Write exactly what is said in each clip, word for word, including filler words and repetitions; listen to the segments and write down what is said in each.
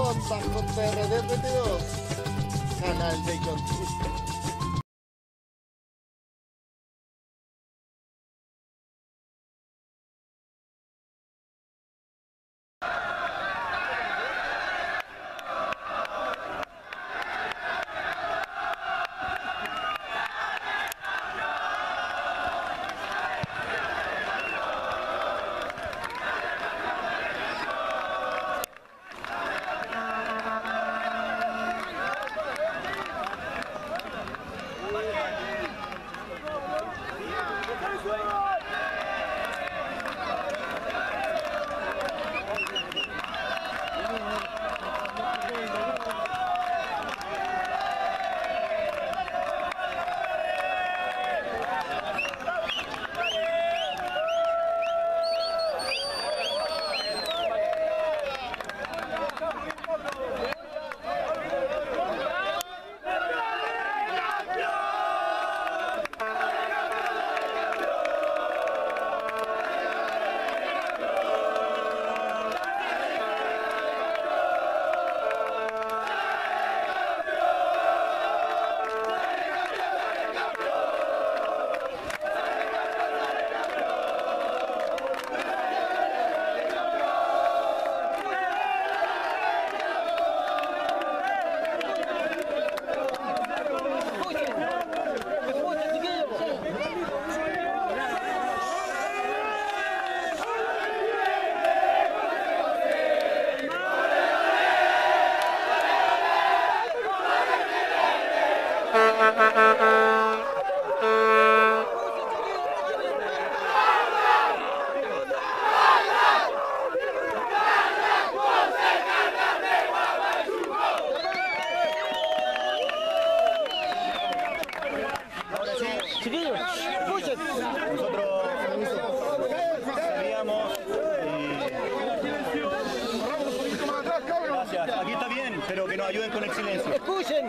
Cosas con P R D veintidós, canal de YouTube. Chiquillos, escuchen. Nosotros sabíamos y... Gracias, aquí está bien, pero que nos ayuden con el silencio. Escuchen.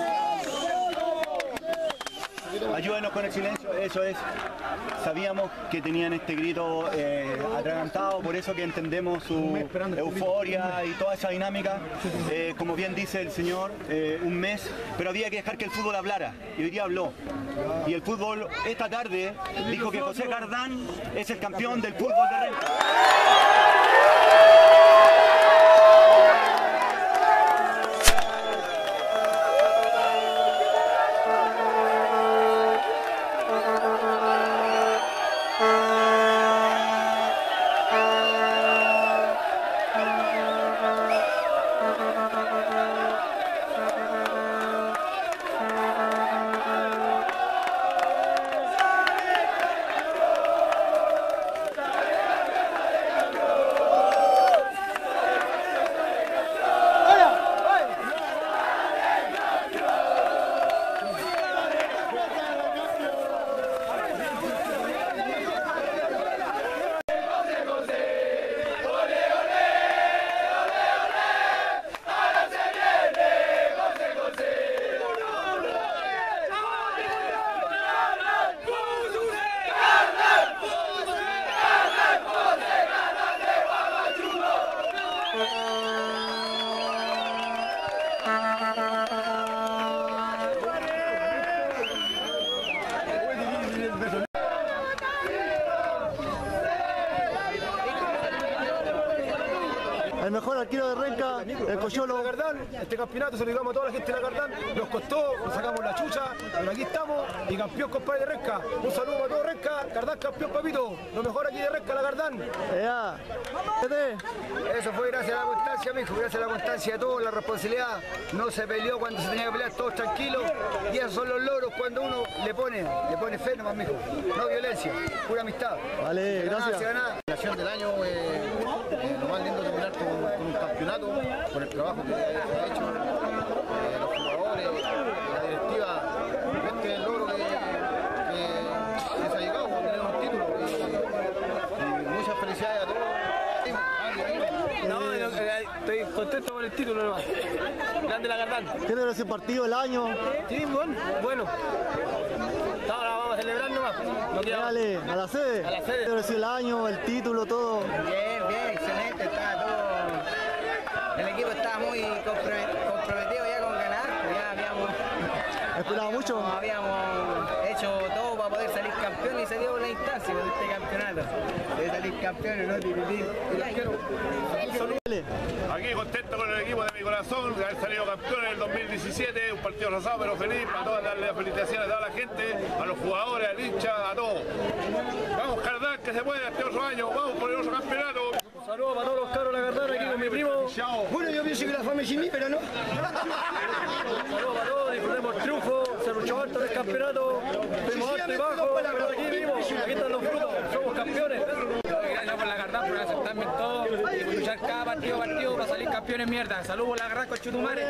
Ayúdenos con el silencio, eso es. Sabíamos que tenían este grito eh, atragantado, por eso que entendemos su euforia y toda esa dinámica. Eh, como bien dice el señor, eh, un mes, pero había que dejar que el fútbol hablara, y hoy día habló. Y el fútbol esta tarde dijo que José Cardán es el campeón del fútbol de Renca. El mejor arquero de Renca, el Coyolo. Este campeonato se lo digamos a toda la gente de la Cardán, nos costó, nos sacamos la chucha, pero aquí estamos y campeón, compadre, de Renca. Un saludo para todo Renca, Cardán campeón, papito. Lo mejor aquí de Renca, la Cardán. Ya. Eso fue gracias a la constancia, mijo, gracias a la constancia de todos, la responsabilidad. No se peleó cuando se tenía que pelear, todos tranquilos. Y esos son los logros cuando uno le pone, le pone fe nomás, mijo. No violencia, pura amistad. Vale, gracias. La Nación del año, eh, eh, lo más lindo de terminar con, con un campeonato, por el trabajo que se ha hecho, eh, los jugadores, la directiva, este es el logro que, que, que se ha llegado a tener un título y, y muchas felicidades a todos. No, no, estoy contento con el título nomás. Grande la Cardán. ¿Qué debe ser partido del año? Sí, bueno, bueno. Ahora vamos a celebrar nomás. No queda... Dale, a la sede. A la sede. Debe ser el año, el título, todo. Bien, bien, excelente, está todo. El equipo está muy comprometidos ya con ganar, ya habíamos, ¿Esperaba mucho? habíamos hecho todo para poder salir campeón y se dio la instancia de este campeonato. De salir campeón y no dividir. Aquí contento con el equipo de mi corazón, de haber salido campeón en el dos mil diecisiete, un partido rosado pero feliz, para todas darle las felicitaciones a toda la gente, a los jugadores, al hincha, a todos. Vamos Cardán, que se puede este otro año, vamos por el otro campeonato. Un saludo para todos los caros de la Cardán aquí con mi primo. Bueno, yo pienso que la fama es sin mí, pero no. Un saludo para todos, disfrutemos el triunfo, se luchó alto en el campeonato, fuimos alto y bajo, pero aquí vivimos, aquí están los frutos, somos campeones. Gracias por la Cardán, por aceptarme en todo y por luchar cada partido partido para salir campeones mierda. Saludos por la Cardán con Chutumare.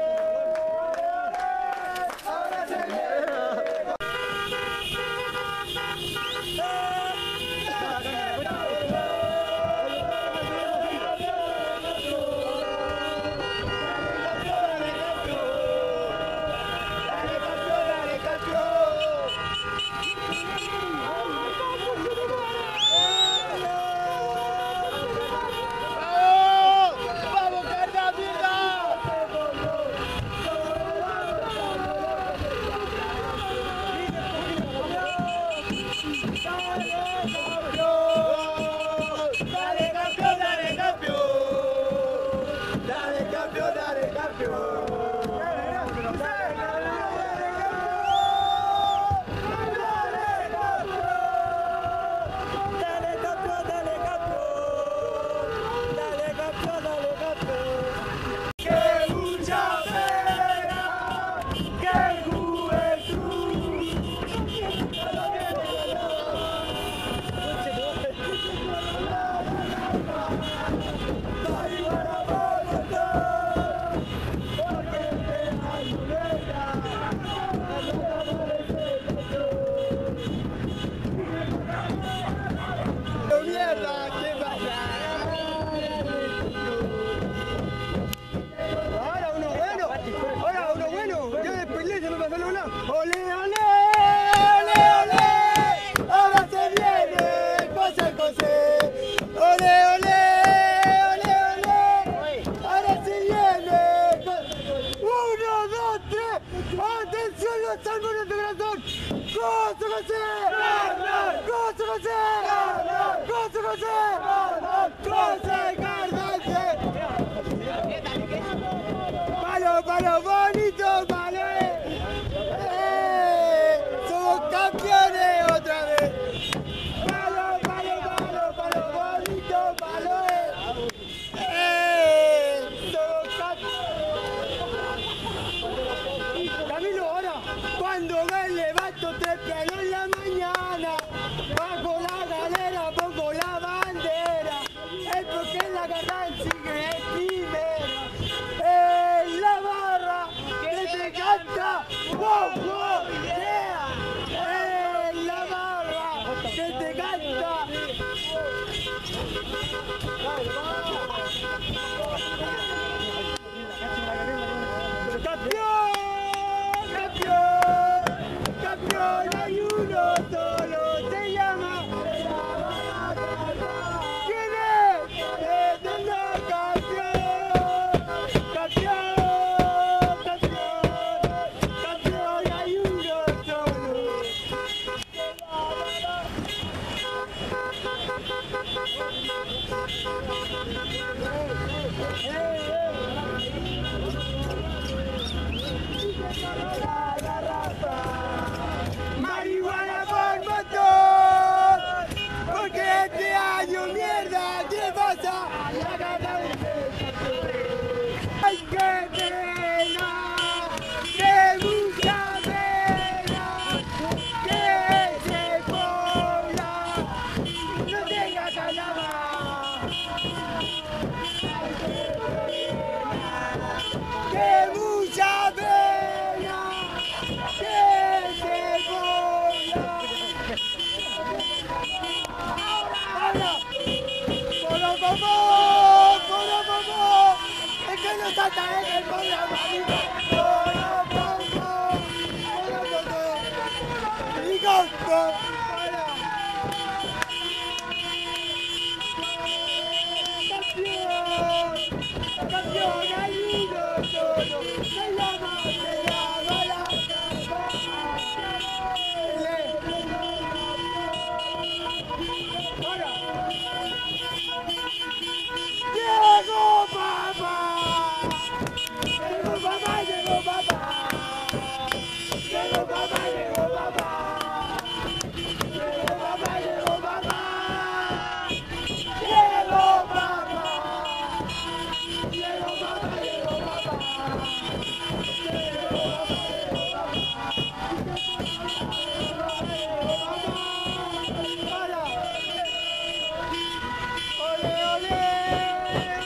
¡Palo, palo, bonito, palo! ¡Eh! ¡Somos campeones otra vez! ¡Palo, palo, palo, palo, bonito, palo! ¡Eh! ¡Somos campeones! Camilo, ahora, cuando me levanto temprano en la mañana, bajo la galera, pongo la bandera, es porque la Cardán sigue en primera, en la barra que te canta, wow, wow, yeah, en la barra que te canta. ¡Campeón! ¡Campeón! ¡Campeón! Hay uno solo, se llama. ¿Quién es? ¡Es el campeón! ¡Campeón! ¡Campeón! ¡Campeón! Hay uno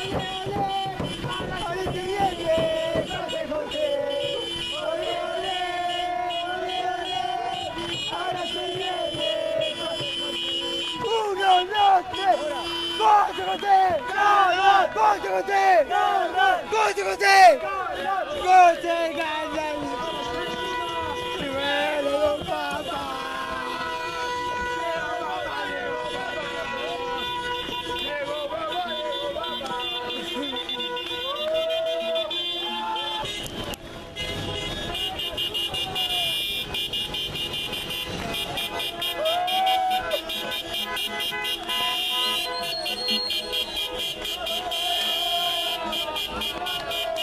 Thank you.